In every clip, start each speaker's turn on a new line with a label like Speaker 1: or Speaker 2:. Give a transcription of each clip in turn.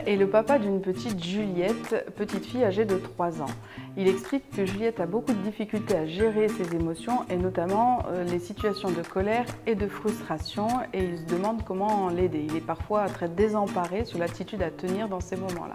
Speaker 1: est le papa d'une petite Juliette, petite fille âgée de 3 ans. Il explique que Juliette a beaucoup de difficultés à gérer ses émotions et notamment les situations de colère et de frustration, et il se demande comment l'aider. Il est parfois très désemparé sur l'attitude à tenir dans ces moments-là.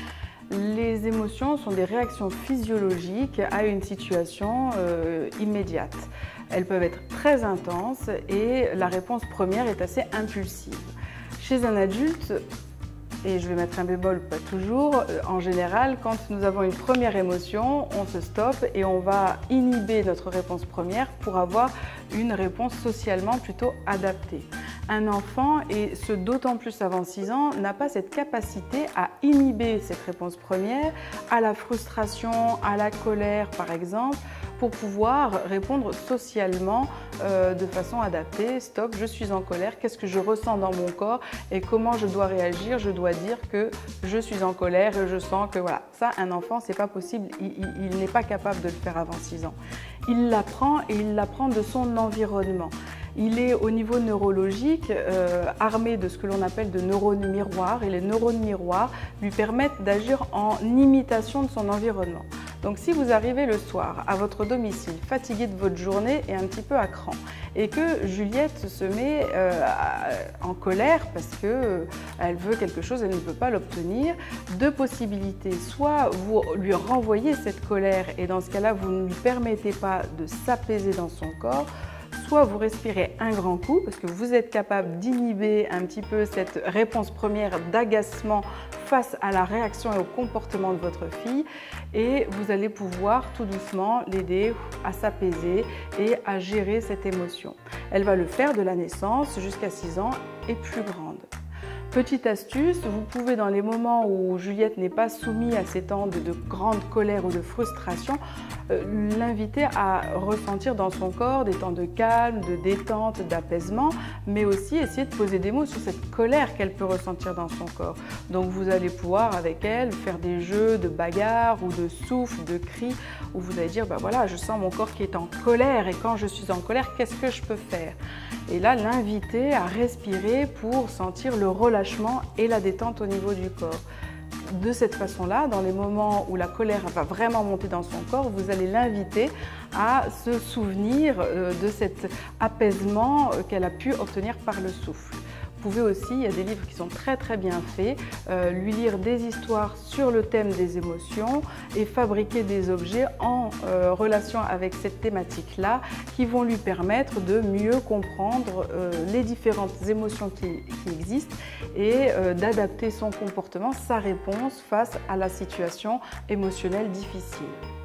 Speaker 1: Les émotions sont des réactions physiologiques à une situation immédiate. Elles peuvent être très intenses et la réponse première est assez impulsive. Chez un adulte, et je vais mettre un bémol, pas toujours, en général, quand nous avons une première émotion, on se stoppe et on va inhiber notre réponse première pour avoir une réponse socialement plutôt adaptée. Un enfant, et ce d'autant plus avant 6 ans, n'a pas cette capacité à inhiber cette réponse première à la frustration, à la colère par exemple, pour pouvoir répondre socialement de façon adaptée. Stop, je suis en colère, qu'est-ce que je ressens dans mon corps et comment je dois réagir? Je dois dire que je suis en colère et je sens que voilà. Ça, un enfant, c'est pas possible, il n'est pas capable de le faire avant 6 ans. Il l'apprend et il l'apprend de son environnement. Il est au niveau neurologique armé de ce que l'on appelle de neurones miroirs, et les neurones miroirs lui permettent d'agir en imitation de son environnement. Donc si vous arrivez le soir à votre domicile fatigué de votre journée et un petit peu à cran, et que Juliette se met en colère parce qu'elle veut quelque chose, elle ne peut pas l'obtenir, deux possibilités. Soit vous lui renvoyez cette colère et dans ce cas-là vous ne lui permettez pas de s'apaiser dans son corps, soit vous respirez un grand coup parce que vous êtes capable d'inhiber un petit peu cette réponse première d'agacement face à la réaction et au comportement de votre fille, et vous allez pouvoir tout doucement l'aider à s'apaiser et à gérer cette émotion. Elle va le faire de la naissance jusqu'à 6 ans et plus grande. Petite astuce, vous pouvez dans les moments où Juliette n'est pas soumise à ces temps de grande colère ou de frustration, l'inviter à ressentir dans son corps des temps de calme, de détente, d'apaisement, mais aussi essayer de poser des mots sur cette colère qu'elle peut ressentir dans son corps. Donc vous allez pouvoir avec elle faire des jeux de bagarre ou de souffle, de cris, où vous allez dire bah voilà, je sens mon corps qui est en colère et quand je suis en colère, qu'est-ce que je peux faire? Et là, l'inviter à respirer pour sentir le relâchement et la détente au niveau du corps. De cette façon-là, dans les moments où la colère va vraiment monter dans son corps, vous allez l'inviter à se souvenir de cet apaisement qu'elle a pu obtenir par le souffle. Vous pouvez aussi, il y a des livres qui sont très bien faits, lui lire des histoires sur le thème des émotions et fabriquer des objets en relation avec cette thématique-là qui vont lui permettre de mieux comprendre les différentes émotions qui existent et d'adapter son comportement, sa réponse face à la situation émotionnelle difficile.